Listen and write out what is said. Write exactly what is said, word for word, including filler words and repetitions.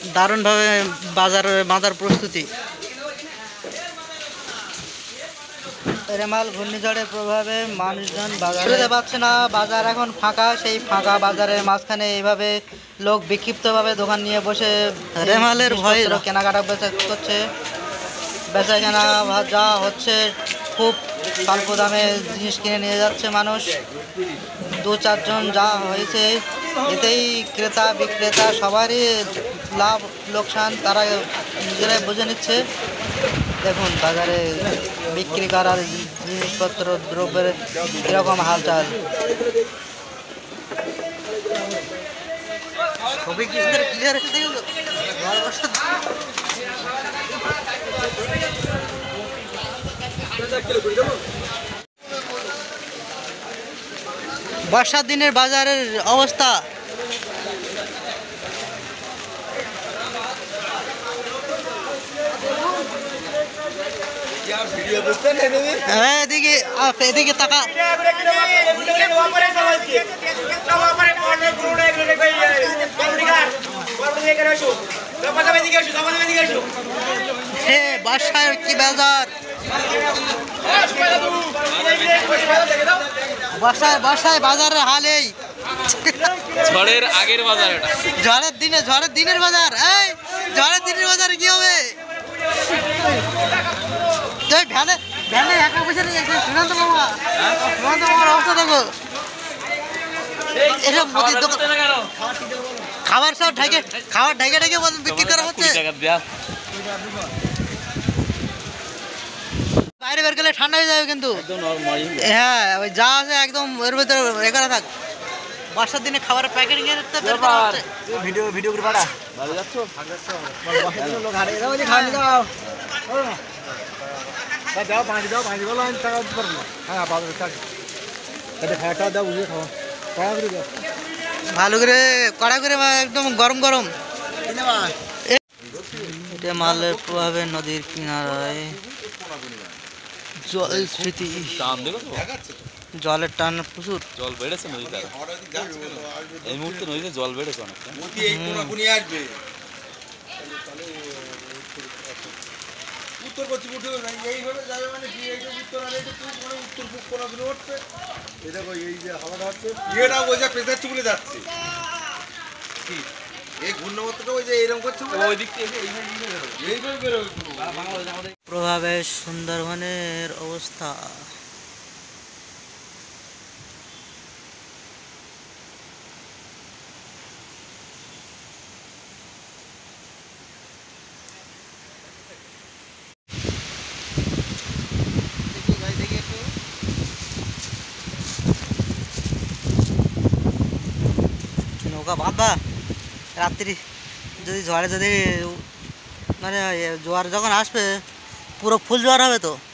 দারুণভাবে বাজার বাঁধার প্রস্তুতি। রেমাল ঘূর্ণিঝড়ের প্রভাবে মানুষজন বাজারে পাচ্ছে না, বাজার এখন ফাঁকা। সেই ফাঁকা বাজারের মাঝখানে এইভাবে লোক বিক্ষিপ্তভাবে দোকান নিয়ে বসে রেমালের ভয়ে কেনাকাটা বেচা করছে। বেচা কেনা যা হচ্ছে, খুব স্বল্প দামে জিনিস কিনে নিয়ে যাচ্ছে মানুষ। দু চারজন যা হয়েছে, এতেই ক্রেতা বিক্রেতা সবারই লাভ লোকসান তারা নিজেরাই বুঝে নিচ্ছে। দেখুন বাজারে বিক্রি করার জিনিসপত্র দ্রব্যের কীরকম হালচাল। ছবি কি ক্লিয়ার এসে দেখল। বর্ষার দিনের বাজারের অবস্থা এদিকে এদিকে তাকা। বাসায় কি বাজার, বাসায় বাসায় বাজারের হালেই ঝড়ের আগের বাজার, এটা ঝড়ের দিনে ঝড়ের দিনের বাজার। এই ঝড়ের দিনের বাজারে কি হবে? ভ্যানে ভ্যানে একা বসে নিয়ে সুশান্ত মামা, সুশান্ত মামার অবস্থা দেখো। এসব মুদির দোকান খাবার সব ঢেকে খাবার ঢেকে ঢেকে বিক্রি করা হচ্ছে। বাইরে বের গেলে ঠান্ডা হয়ে যাবে কিন্তু। হ্যাঁ, ওই যা আছে একদম এর ভিতরে এ করা থাক। বর্ষার দিনে খাবারের প্যাকেটিং এর ভিডিও ভিডিও করে পাঠা ভালো যাচ্ছ। লোক হারিয়ে দাও, যে খাওয়া দাও দাও, পাঁচ দাও, পাঁচ বলো আমি টাকা দিতে পারবো না। হ্যাঁ বাজারে থাক, খাওয়া টাওয়া দাও, বুঝে খাওয়া কড়া করে দাও, ভালো করে কড়া করে একদম গরম গরম। এটা মালের প্রভাবে নদীর কিনারায় জল স্মৃতি, জলের টান প্রচুর। জল বেড়েছে নদীতে, এই মুহূর্তে নদীতে জল বেড়েছে অনেকটা। উত্তর পশ্চিম উঠে এইভাবে যাবে, মানে কি এই যে উত্তর আর এই যে মানে উত্তর পূর্ব কোনা করে উঠছে। এই দেখো এই যে হাওয়াটা হচ্ছে, ইয়েটা ওই যে প্রেসার চুলে যাচ্ছে। কি এই ঘূর্ণাবর্তটা ওই যে এরকম করছে, ওই দিক থেকে এইভাবে বেরোবে। প্রভাবে সুন্দরবনের অবস্থা। নৌকা বাঁধবা রাত্রি, যদি ঝড়ে যদি মানে জোয়ার যখন আসবে পুরো ফুল জোয়ার হবে তো।